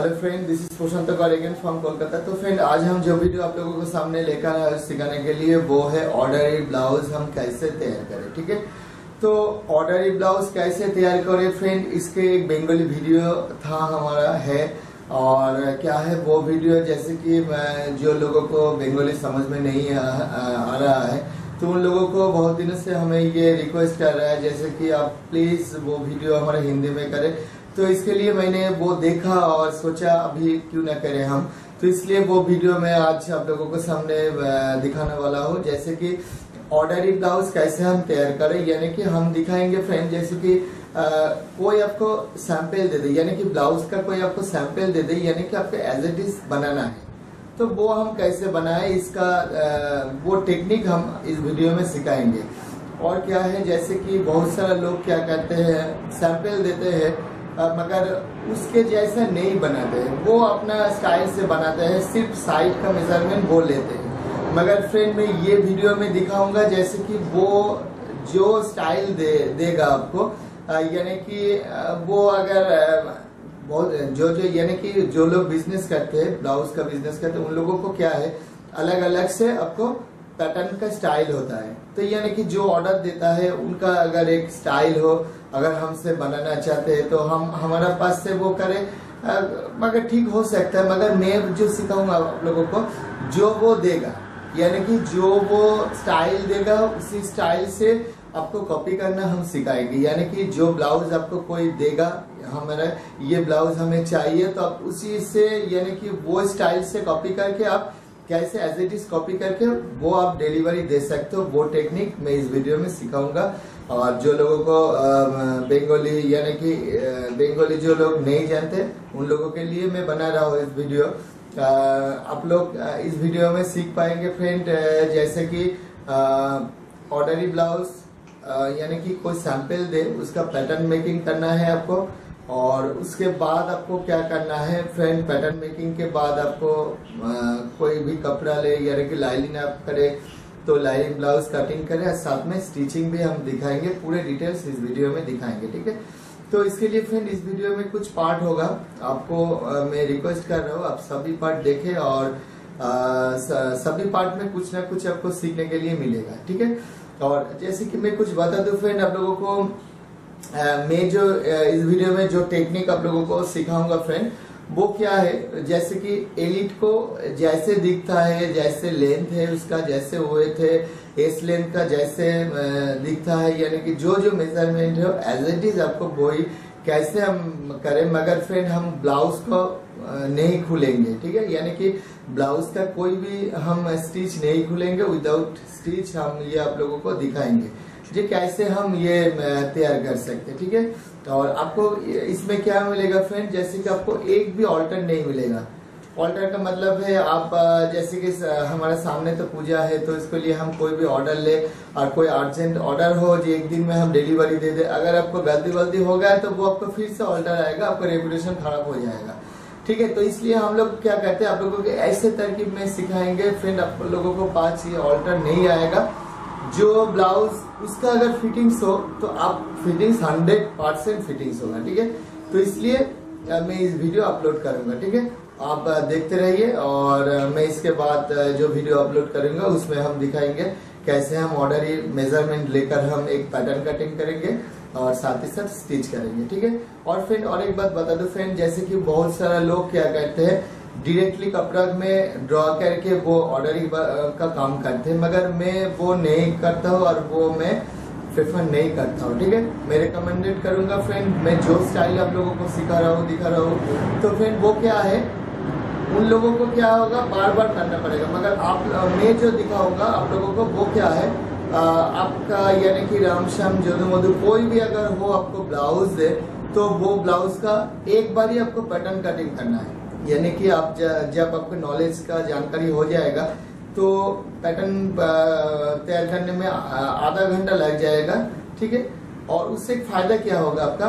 Hello friend, this is Prashant again from Kolkata. तो friend, आज हम जो वीडियो आप लोगों को सामने लेकर आए सिखाने के लिए वो है ऑर्डरी ब्लाउज हम कैसे तैयार करें। ठीक है, तो ऑर्डरी ब्लाउज कैसे तैयार करें फ्रेंड, इसके एक बंगाली वीडियो था हमारा है। और क्या है वो वीडियो, जैसे कि जो लोगों को बंगाली समझ में नहीं आ रहा है तो उन लोगों को बहुत दिनों से हमें ये रिक्वेस्ट कर रहा है जैसे कि आप प्लीज वो वीडियो हमारे हिंदी में करें। तो इसके लिए मैंने वो देखा और सोचा अभी क्यों ना करें हम, तो इसलिए वो वीडियो मैं आज आप लोगों को सामने दिखाने वाला हूँ। जैसे कि ऑर्डरी ब्लाउज कैसे हम तैयार करें, यानी कि हम दिखाएंगे फ्रेंड। जैसे कि कोई आपको सैंपल दे दे, यानी कि ब्लाउज का कोई आपको सैंपल दे दे, यानी कि आपको एज इट इज बनाना है, तो वो हम कैसे बनाए इसका वो टेक्निक हम इस वीडियो में सिखाएंगे। और क्या है, जैसे कि बहुत सारा लोग क्या करते हैं, सैंपल देते हैं मगर उसके जैसा नहीं बनाते हैं, वो अपना स्टाइल से बनाते हैं, सिर्फ साइड का मेजरमेंट वो लेते हैं। मगर फ्रेंड मैं ये वीडियो में दिखाऊंगा जैसे कि वो जो स्टाइल देगा आपको, यानी कि वो अगर बहुत जो यानी कि जो लोग बिजनेस करते हैं, ब्लाउज का बिजनेस करते हैं, उन लोगों को क्या है अलग अलग से आपको पैटर्न का स्टाइल होता है। तो यानी कि जो ऑर्डर देता है उनका अगर एक स्टाइल हो, अगर हमसे बनाना चाहते हैं तो हम हमारा पास से वो करें, मगर ठीक हो सकता है। मगर मैं जो सिखाऊंगा आप लोगों को, जो वो देगा, यानी कि जो वो स्टाइल देगा उसी स्टाइल से आपको कॉपी करना हम सिखाएंगे। यानी कि जो ब्लाउज आपको कोई देगा, हमारा ये ब्लाउज हमें चाहिए, तो आप उसी से यानी कि वो स्टाइल से कॉपी करके आप कैसे एज इट इज कॉपी करके वो आप डिलीवरी दे सकते हो, वो टेक्निक मैं इस वीडियो में सिखाऊंगा। और जो लोगों को बंगाली यानी कि बंगाली जो लोग नहीं जानते उन लोगों के लिए मैं बना रहा हूँ इस वीडियो। आप लोग इस वीडियो में सीख पाएंगे फ्रेंड, जैसे कि ऑर्डरी ब्लाउज यानी कि कोई सैंपल दे, उसका पैटर्न मेकिंग करना है आपको। और उसके बाद आपको क्या करना है फ्रेंड, पैटर्न मेकिंग के बाद आपको कोई भी कपड़ा ले, यानी कि लाइनिंग आप करे तो लाइनिंग ब्लाउज कटिंग करे, और साथ में स्टिचिंग भी हम दिखाएंगे, पूरे डिटेल्स इस वीडियो में दिखाएंगे। ठीक है, तो इसके लिए फ्रेंड इस वीडियो में कुछ पार्ट होगा, आपको मैं रिक्वेस्ट कर रहा हूँ आप सभी पार्ट देखें और सभी पार्ट में कुछ ना कुछ आपको सीखने के लिए मिलेगा। ठीक है, और जैसे कि मैं कुछ बता दूं फ्रेंड आप लोगों को, मैं जो इस वीडियो में जो टेक्निक आप लोगों को सिखाऊंगा फ्रेंड, वो क्या है, जैसे कि एलिट को जैसे दिखता है, जैसे लेंथ है उसका, जैसे वेट है, एस लेंथ का जैसे दिखता है, यानी कि जो जो मेजरमेंट है एज इट इज आपको वही कैसे हम करें। मगर फ्रेंड हम ब्लाउज को नहीं खुलेंगे, ठीक है, यानी कि ब्लाउज का कोई भी हम स्टिच नहीं खुलेंगे, विदाउट स्टिच हम ये आप लोगों को दिखाएंगे जी कैसे हम ये तैयार कर सकते हैं। ठीक है, और आपको इसमें क्या मिलेगा फ्रेंड, जैसे कि आपको एक भी ऑल्टर नहीं मिलेगा। ऑल्टर का मतलब है आप जैसे कि हमारे सामने तो पूजा है, तो इसके लिए हम कोई भी ऑर्डर ले और कोई अर्जेंट ऑर्डर हो जो एक दिन में हम डिलीवरी दे दे, अगर आपको गलती हो गया तो वो आपको फिर से ऑल्टर आएगा, आपका रेपुटेशन खराब हो जाएगा। ठीक है, तो इसलिए हम लोग क्या कहते हैं, आप लोगों को ऐसे तरकीब में सिखाएंगे फ्रेंड, आप लोगों को पास ये ऑल्टर नहीं आएगा। जो ब्लाउज उसका अगर फिटिंग्स हो तो आप फिटिंग्स 100% फिटिंग्स होगा। ठीक है, तो इसलिए मैं इस वीडियो अपलोड करूंगा। ठीक है, आप देखते रहिए, और मैं इसके बाद जो वीडियो अपलोड करूंगा उसमें हम दिखाएंगे कैसे हम ऑर्डरी मेजरमेंट लेकर हम एक पैटर्न कटिंग करेंगे और साथ ही साथ स्टिच करेंगे। ठीक है, और फ्रेंड और एक बात बता दो फ्रेंड, जैसे कि बहुत सारा लोग क्या करते हैं, डायरेक्टली कपड़ा में ड्रॉ करके वो ऑर्डरी का काम करते हैं, मगर मैं वो नहीं करता हूँ और वो मैं प्रेफर नहीं करता हूँ। ठीक है, मैं रिकमेंडेड करूंगा फ्रेंड, मैं जो स्टाइल आप लोगों को सिखा रहा हूँ दिखा रहा हूँ, तो फ्रेंड वो क्या है, उन लोगों को क्या होगा बार बार करना पड़ेगा। मगर आप मैं जो दिखाऊंगा आप लोगों को वो क्या है, आपका यानी कि राम श्याम जदू मधु कोई भी अगर हो आपको ब्लाउज दे, तो वो ब्लाउज का एक बार ही आपको पैटर्न कटिंग करना है। यानी कि आप जब आपको नॉलेज का जानकारी हो जाएगा तो पैटर्न तैयार करने में आधा घंटा लग जाएगा। ठीक है, और उससे एक फायदा क्या होगा आपका,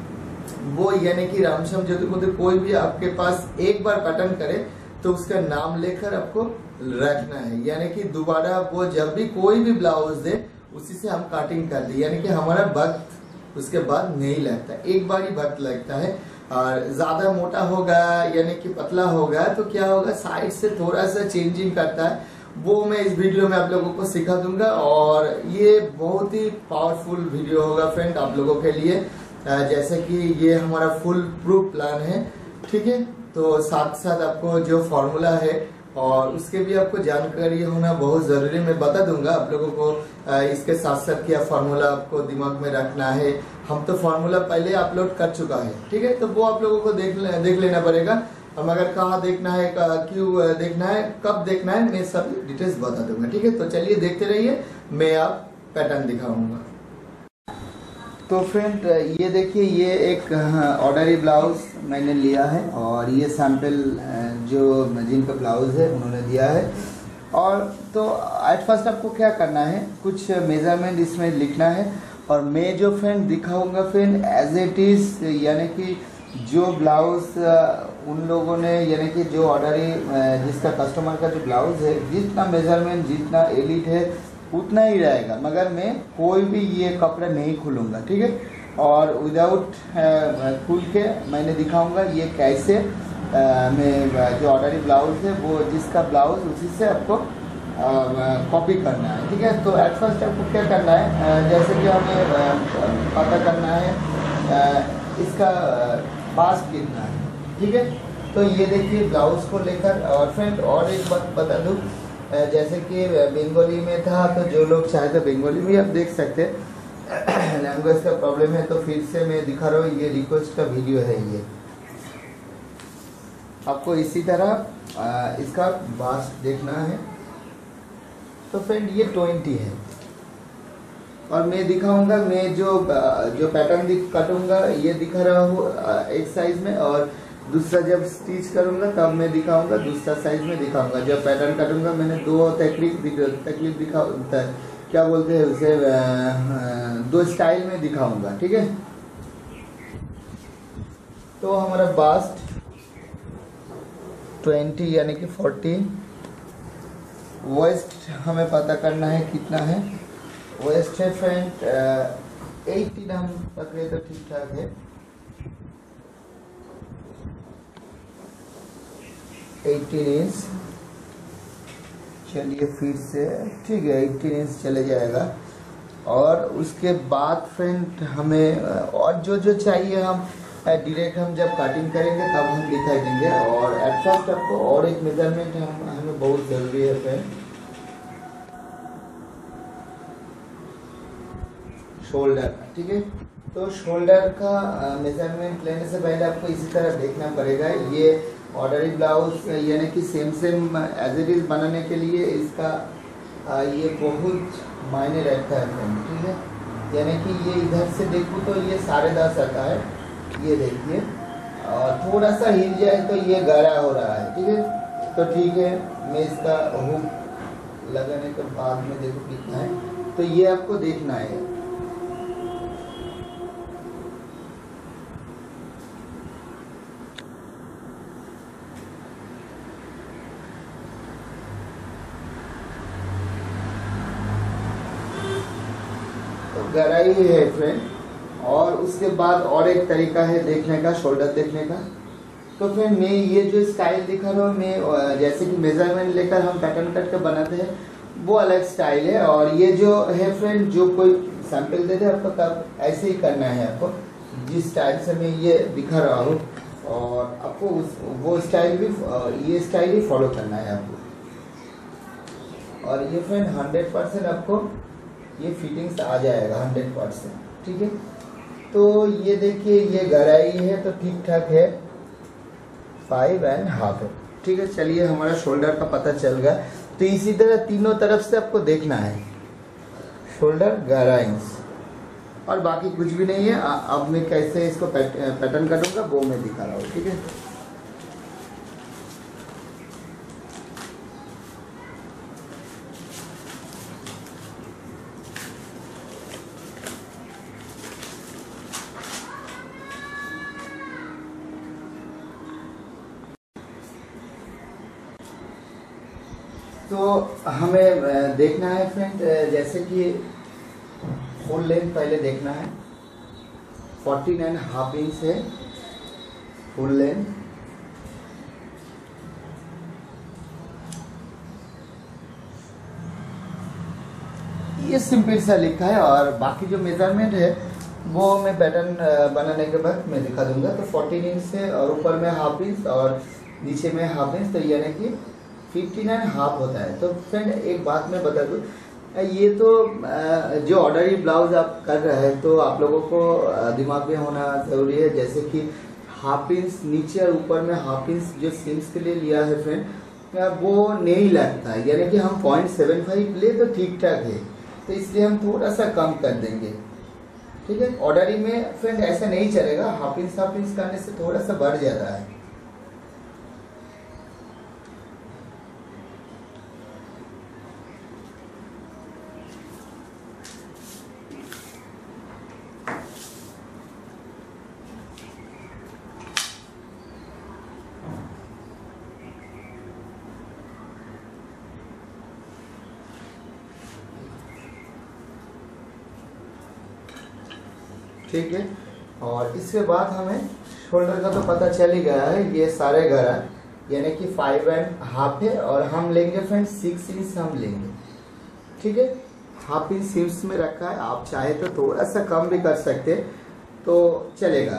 वो यानी कि रामश्याम ज्योति कोई भी आपके पास एक बार पैटर्न करे तो उसका नाम लेकर आपको रखना है, यानी कि दोबारा वो जब भी कोई भी ब्लाउज दे उसी से हम कटिंग कर दे, यानी कि हमारा वक्त उसके बाद नहीं लगता, एक बार ही वक्त लगता है। और ज्यादा मोटा होगा यानी कि पतला होगा तो क्या होगा, साइड से थोड़ा सा चेंजिंग करता है, वो मैं इस वीडियो में आप लोगों को सिखा दूंगा। और ये बहुत ही पावरफुल वीडियो होगा फ्रेंड आप लोगों के लिए, जैसे कि ये हमारा फुल प्रूफ प्लान है, ठीक है। तो साथ साथ आपको जो फॉर्मूला है और उसके भी आपको जानकारी होना बहुत जरूरी, मैं बता दूंगा आप लोगों को। इसके साथ साथ क्या फॉर्मूला आपको दिमाग में रखना है, हम तो फॉर्मूला पहले अपलोड कर चुका है, ठीक है। तो वो आप लोगों को देख लेना पड़ेगा। हम अगर कहाँ देखना है, क्यों देखना है, कब देखना है, मैं सब डिटेल्स बता दूंगा, ठीक है। तो चलिए देखते रहिए, मैं आप पैटर्न दिखाऊंगा। तो फ्रेंड ये देखिए, ये एक ऑर्डरी ब्लाउज मैंने लिया है और ये सैंपल जो जिनका ब्लाउज है उन्होंने दिया है। और तो एट फर्स्ट आपको क्या करना है, कुछ मेजरमेंट इसमें लिखना है और मैं जो फ्रेंड दिखाऊंगा फ्रेंड एज इट इज, यानी कि जो ब्लाउज उन लोगों ने, यानी कि जो ऑर्डरी जिसका कस्टमर का जो ब्लाउज है, जितना मेजरमेंट जितना एलिट है उतना ही रहेगा, मगर मैं कोई भी ये कपड़ा नहीं खोलूँगा, ठीक है। और विदाउट खोल के मैंने दिखाऊंगा ये कैसे मैं जो ऑर्डरी ब्लाउज है वो जिसका ब्लाउज उसी से आपको कॉपी करना है, ठीक है। तो एट फर्स्ट आपको क्या करना है, जैसे कि हमें पता करना है इसका पास कितना है, ठीक है। तो ये देखिए ब्लाउज को लेकर, और फ्रेंड और एक बात बता दूँ, जैसे कि बंगाली में था तो जो लोग चाहे तो बंगाली में आप देख सकते हैं, लैंग्वेज का प्रॉब्लम है तो फिर से मैं दिखा रहा हूँ, ये रिक्वेस्ट का वीडियो है। ये आपको इसी तरह इसका बास्ट देखना है। तो फ्रेंड ये 20 है और मैं दिखाऊंगा, मैं जो पैटर्न काटूंगा ये दिखा रहा हूँ एक साइज में, और दूसरा जब स्टिच करूंगा तब मैं दिखाऊंगा दूसरा साइज में दिखाऊंगा। जब पैटर्न काटूंगा मैंने दो तकलीफ दिखा, क्या बोलते हैं उसे, दो स्टाइल में दिखाऊंगा, ठीक है। तो हमारा बास्ट 20 यानी कि 40, वेस्ट हमें पता करना है कितना है, वेस्ट है फ्रेंड 18 हम पकड़े तो ठीक ठाक है, 18 इंच। चलिए फिर से ठीक है 18 इंच चले जाएगा। और उसके बाद फ्रेंड हमें और जो चाहिए हम डायरेक्ट हम जब कटिंग करेंगे तब हम दिखाई देंगे। और एट फर्स्ट आपको और एक मेजरमेंट हमें बहुत ज़रूरी है फ्रेंड, शोल्डर, ठीक है। तो शोल्डर का मेजरमेंट लेने से पहले आपको इसी तरह देखना पड़ेगा। ये ऑर्डरी ब्लाउज यानी कि सेम एज इट इज बनाने के लिए इसका ये बहुत मायने रखता है फ्रेंड, ठीक है। यानी कि ये इधर से देखूँ तो ये 10.5 आता है, ये देखिए, और थोड़ा सा हिल जाए तो ये गहरा हो रहा है, ठीक है। तो ठीक है, मैं इसका हुक लगाने के बाद में देखो कितना है, तो ये आपको देखना है। गहराई है फ्रेंड। और उसके बाद और एक तरीका है देखने का, शोल्डर देखने का। तो फ्रेंड मैं ये जो स्टाइल दिखा रहा हूँ, मैं जैसे कि मेजरमेंट लेकर हम पैटर्न कट के बनाते हैं वो अलग स्टाइल है। और ये जो है फ्रेंड, जो कोई सैंपल दे दे आपको तब ऐसे ही करना है आपको, जिस स्टाइल से मैं ये दिखा रहा हूँ, और आपको वो स्टाइल भी, ये स्टाइल ही फॉलो करना है आपको। और ये फ्रेंड 100% आपको ये फिटिंग्स आ जाएगा 100%, ठीक है। तो ये देखिए ये गहराई है तो ठीक ठाक है, 5.5 है, ठीक है। चलिए हमारा शोल्डर का पता चल गया। तो इसी तरह तीनों तरफ से आपको देखना है, शोल्डर 11 इंच और बाकी कुछ भी नहीं है। अब मैं कैसे इसको पैटर्न करूँगा वो मैं दिखा रहा हूँ, ठीक है। तो हमें देखना है फ्रेंड, जैसे कि फुल लेंथ पहले देखना है, 14.5 इंच है, फुल लेंथ, ये सिंपल सा लिखा है। और बाकी जो मेजरमेंट है वो मैं पैटर्न बनाने के बाद मैं दिखा दूंगा। तो 14 इंच से और ऊपर में हाफ इंच और नीचे में हाफ इंच, तो यानी कि 59.5 होता है। तो फ्रेंड एक बात मैं बता दूं, ये तो जो ऑर्डरी ब्लाउज आप कर रहे हैं तो आप लोगों को दिमाग में होना जरूरी है, जैसे कि हाफ इंच नीचे और ऊपर में हाफ इंच जो सीम्स के लिए लिया है फ्रेंड, वो नहीं लगता है, यानी कि हम 0.75 ले तो ठीक ठाक है, तो इसलिए हम थोड़ा सा कम कर देंगे। ठीक है, ऑर्डरी में फ्रेंड ऐसा नहीं चलेगा, हाफ इंच करने से थोड़ा सा बढ़ जाता है। ठीक है, और इसके बाद हमें शोल्डर का तो पता चल ही गया है, ये सारे गरा यानी कि 5.5 है, और हम लेंगे फ्रेंड 6 इंच हम लेंगे। ठीक है, हाफ इंच सीम्स में रखा है, आप चाहे तो थोड़ा सा कम भी कर सकते तो चलेगा।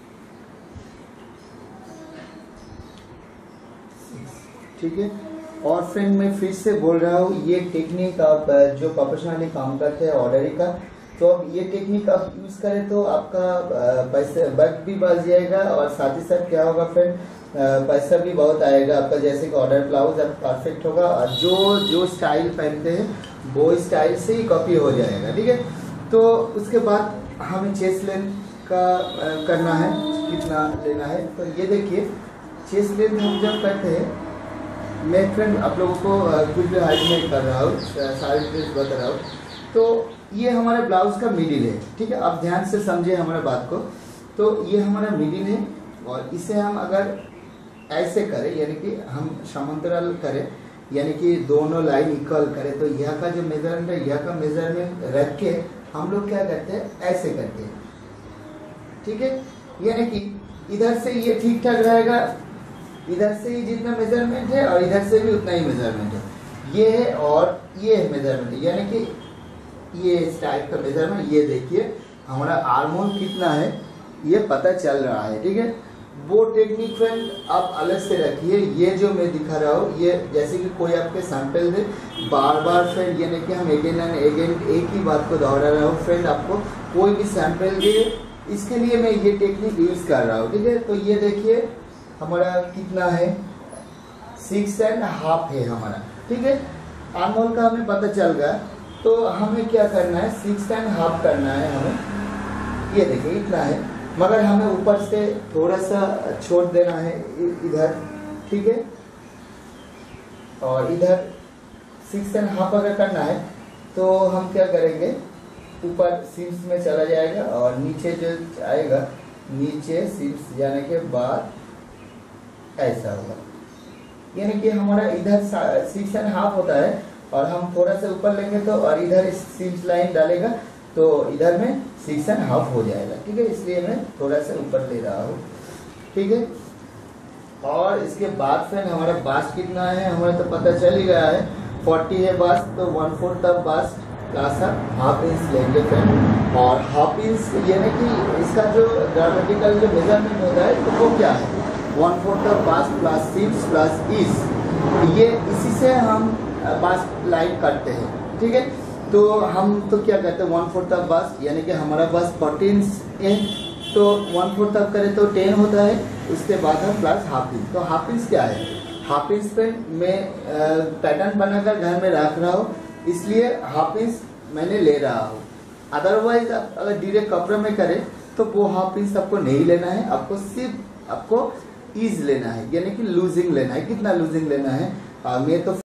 ठीक है, और फ्रेंड मैं फिर से बोल रहा हूँ, ये टेक्निक आप जो प्रोफेशनली काम करते हैं ऑर्डरी का, तो अब ये टेक्निक आप यूज करें तो आपका पैसे वक्त भी बच जाएगा, और साथ ही साथ क्या होगा फ्रेंड, पैसा भी बहुत आएगा आपका। जैसे कि ऑर्डर ब्लाउज अब परफेक्ट होगा, और जो स्टाइल पहनते हैं वो स्टाइल से ही कॉपी हो जाएगा। ठीक है, तो उसके बाद हमें चेस्ट लेंथ का करना है, कितना लेना है। तो ये देखिए चेस्ट लेंथ हम जब करते हैं, मैं फ्रेंड आप लोगों को कुछ भी हाइट में कर रहा हूँ, सारी डिटेल्स बता रहा हूँ। तो ये हमारे ब्लाउज का मिडिल है। ठीक है, आप ध्यान से समझे हमारे बात को। तो ये हमारा मिडिल है, और इसे हम अगर ऐसे करें, यानी कि हम समांतराल करें, यानी कि दोनों लाइन इक्वल करें, तो यह का जो मेजरमेंट है, यह का मेजरमेंट रख के हम लोग क्या करते हैं, ऐसे करते हैं। ठीक है, यानी कि इधर से ये ठीक ठाक रहेगा, इधर से ही जितना मेजरमेंट है और इधर से भी उतना ही मेजरमेंट है, ये है और ये है मेजरमेंट, यानी कि ये इस टाइप का मेजरमेंट। ये देखिए हमारा आर्म होल कितना है ये पता चल रहा है। ठीक है, वो टेक्निक फ्रेंड आप अलग से रखिए। ये जो मैं दिखा रहा हूँ, ये जैसे कि कोई आपके सैंपल दे, बार बार फ्रेंड, यानी कि हम अगेन एंड अगेन एक ही बात को दोहरा रहा हूँ फ्रेंड, आपको कोई भी सैंपल दे, इसके लिए मैं ये टेक्निक यूज कर रहा हूँ। ठीक है, तो ये देखिए हमारा कितना है, 6.5 है हमारा। ठीक है, आर्म होल का हमें पता चल गया, तो हमें क्या करना है, 6.5 करना है हमें। ये देखिए इतना है, मगर हमें ऊपर से थोड़ा सा छोड़ देना है इधर। ठीक है, और इधर 6.5 अगर करना है तो हम क्या करेंगे, ऊपर सीम्स में चला जाएगा, और नीचे जो आएगा, नीचे सीम्स जाने के बाद ऐसा होगा, यानी कि हमारा इधर 6.5 होता है, और हम थोड़ा सा ऊपर लेंगे तो, और इधर सीम्स लाइन डालेगा तो इधर में 6.5 हो जाएगा। ठीक है, इसलिए मैं थोड़ा सा ऊपर ले रहा हूँ। ठीक है, और इसके बाद फ्रेंड हमारा बास्ट कितना है, हमें तो पता चल ही गया है, 40 है बास्ट, तो 1/4 तक बास्ट प्लस हाफ इंच लेंगे फ्रेंड। और हाफ इंच यानी कि इसका जो ग्रामेटिकल जो मेजरमेंट होता है तो वो क्या है, 1/4 तक bust plus seams plus ease, ये इसी से हम बास्ट लाइन करते हैं। ठीक है, तो हम तो क्या कहते हैं, 1/4 तक बास्ट, यानी कि हमारा बास्ट 14 है, तो 1/4 तक करें तो 10 होता है, उसके बाद हम प्लस हाफ इंच। तो हाफ इंच क्या है, हाफ इंच पे मैं पैटर्न बनाकर घर में रख रहा हूँ, इसलिए हाफ इंच मैंने ले रहा हूँ। अदरवाइज अगर डायरेक्ट कपड़े में करें तो वो हाफ इंच आपको नहीं लेना है, आपको सिर्फ आपको ईज लेना है, यानी कि लूजिंग लेना है। कितना लूजिंग लेना है, मैं तो